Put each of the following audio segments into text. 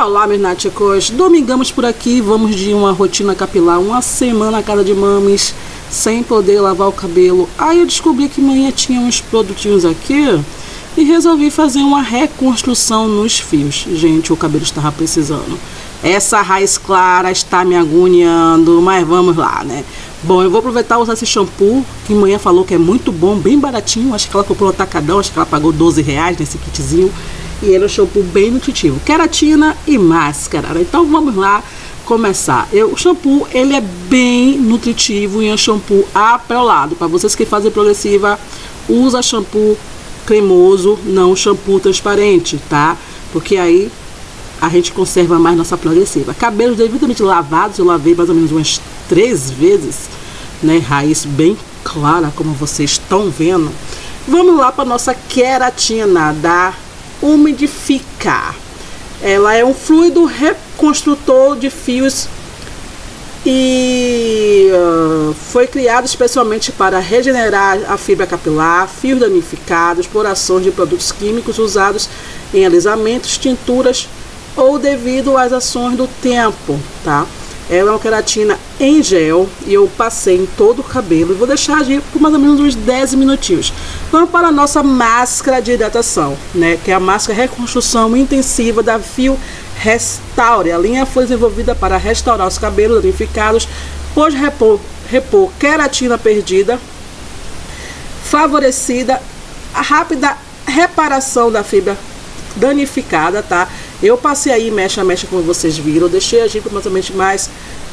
Olá, meus náticos, domingamos por aqui, vamos de uma rotina capilar, uma semana a cada de mames, sem poder lavar o cabelo. Aí eu descobri que manhã tinha uns produtinhos aqui e resolvi fazer uma reconstrução nos fios. Gente, o cabelo estava precisando. Essa raiz clara está me agoniando, mas vamos lá, né? Bom, eu vou aproveitar e usar esse shampoo, que manhã falou que é muito bom, bem baratinho. Acho que ela comprou no atacadão, acho que ela pagou R$12 nesse kitzinho. E ele é um shampoo bem nutritivo, queratina e máscara. Então vamos lá começar. O shampoo, ele é bem nutritivo e é um shampoo aperolado. Para vocês que fazem progressiva, usa shampoo cremoso, não shampoo transparente, tá? Porque aí a gente conserva mais nossa progressiva. Cabelos devidamente lavados, eu lavei mais ou menos umas 3 vezes, né? Raiz bem clara, como vocês estão vendo. Vamos lá para nossa queratina da Umidificar. Ela é um fluido reconstrutor de fios e foi criado especialmente para regenerar a fibra capilar, fios danificados por ações de produtos químicos usados em alisamentos, tinturas ou devido às ações do tempo, tá? Ela é uma queratina em gel e eu passei em todo o cabelo e vou deixar agir por mais ou menos uns 10 minutinhos. Vamos para a nossa máscara de hidratação, né? Que é a máscara reconstrução intensiva da Fio Restaure. A linha foi desenvolvida para restaurar os cabelos danificados, pois repor queratina perdida, favorecida a rápida reparação da fibra danificada, tá? Eu passei aí mecha a mecha, como vocês viram, eu deixei agir por mais ou menos mais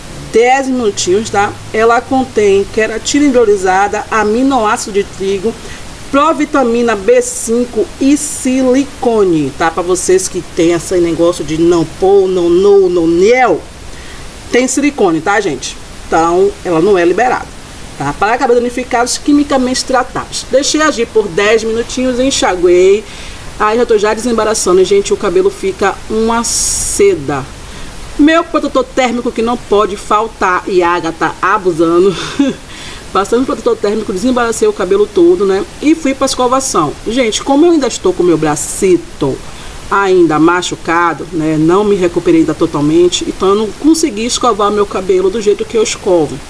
10 minutinhos, tá? Ela contém queratina hidrolisada, aminoácido de trigo, provitamina B5 e silicone, tá? Para vocês que tem esse negócio de não pôr, não nel, tem silicone, tá, gente? Então, ela não é liberada, tá? Para cabelos danificados, quimicamente tratados. Deixei agir por 10 minutinhos, enxaguei. Aí já tô desembaraçando, gente, o cabelo fica uma seda. Meu protetor térmico que não pode faltar, e a Agatha abusando. Passando o protetor térmico, desembaracei o cabelo todo, né? E fui para escovação. Gente, como eu ainda estou com o meu bracito ainda machucado, né? Não me recuperei ainda totalmente, então eu não consegui escovar meu cabelo do jeito que eu escovo.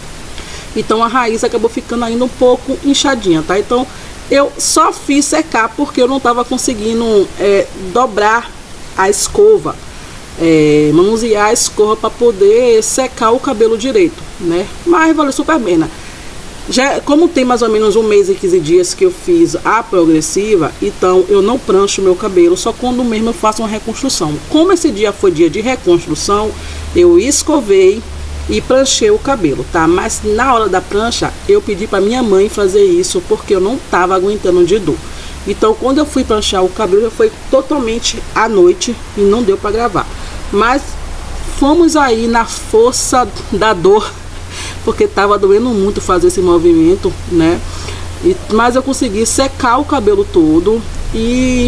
Então a raiz acabou ficando ainda um pouco inchadinha, tá? Então eu só fiz secar porque eu não estava conseguindo dobrar a escova, manusear a escova para poder secar o cabelo direito, né? Mas valeu super bem, né? Já, como tem mais ou menos 1 mês e 15 dias que eu fiz a progressiva, então eu não prancho meu cabelo, só quando mesmo eu faço uma reconstrução. Como esse dia foi dia de reconstrução, eu escovei e pranchei o cabelo, tá? Mas na hora da prancha eu pedi para minha mãe fazer isso porque eu não tava aguentando de dor. Então quando eu fui pranchar o cabelo já foi totalmente à noite e não deu para gravar. Mas fomos aí na força da dor, porque tava doendo muito fazer esse movimento, né? Mas eu consegui secar o cabelo todo e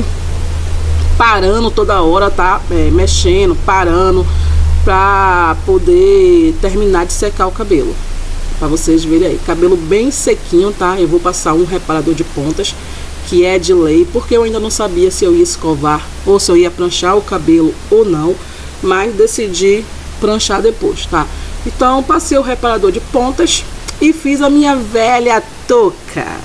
parando toda hora, tá? Mexendo, parando, para poder terminar de secar o cabelo, para vocês verem aí, cabelo bem sequinho, tá? Eu vou passar um reparador de pontas, que é de lei, porque eu ainda não sabia se eu ia escovar ou se eu ia pranchar o cabelo ou não, mas decidi pranchar depois, tá? Então passei o reparador de pontas e fiz a minha velha touca.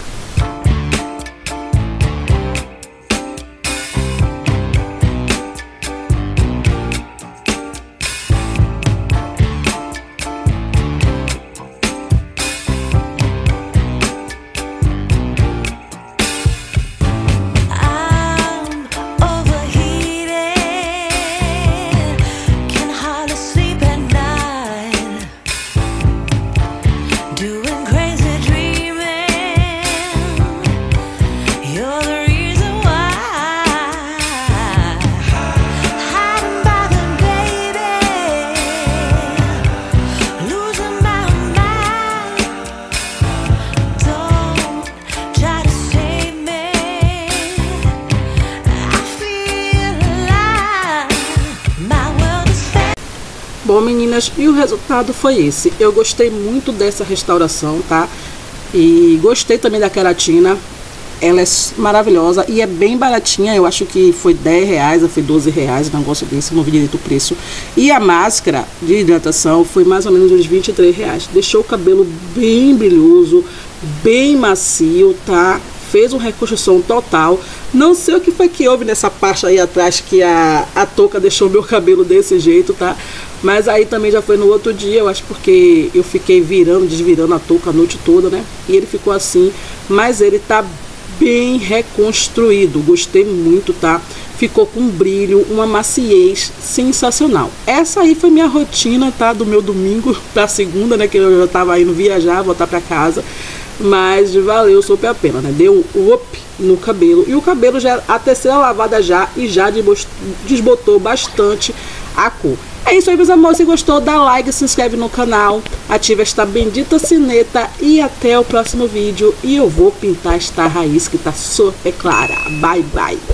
Bom, meninas, e o resultado foi esse. Eu gostei muito dessa restauração, tá? E gostei também da queratina. ela é maravilhosa e é bem baratinha. Eu acho que foi R$10 ou foi R$12, um negócio desse, não vi direito o preço. E a máscara de hidratação foi mais ou menos uns R$23. Deixou o cabelo bem brilhoso, bem macio, tá? Fez uma reconstrução total. Não sei o que foi que houve nessa parte aí atrás que a touca deixou meu cabelo desse jeito, tá? Mas aí também já foi no outro dia, eu acho, porque eu fiquei desvirando a touca a noite toda, né? E ele ficou assim, mas ele tá bem reconstruído. Gostei muito, tá? Ficou com um brilho, uma maciez sensacional. Essa aí foi minha rotina, tá? Do meu domingo pra segunda, né? Que eu já tava indo viajar, voltar pra casa. Mas valeu super a pena, né? Deu um up no cabelo. E o cabelo já, a terceira lavada já, e já desbotou bastante a cor. É isso aí, meus amores. Se gostou, dá like, se inscreve no canal, ativa esta bendita sineta e até o próximo vídeo. E eu vou pintar esta raiz que tá super clara. Bye, bye.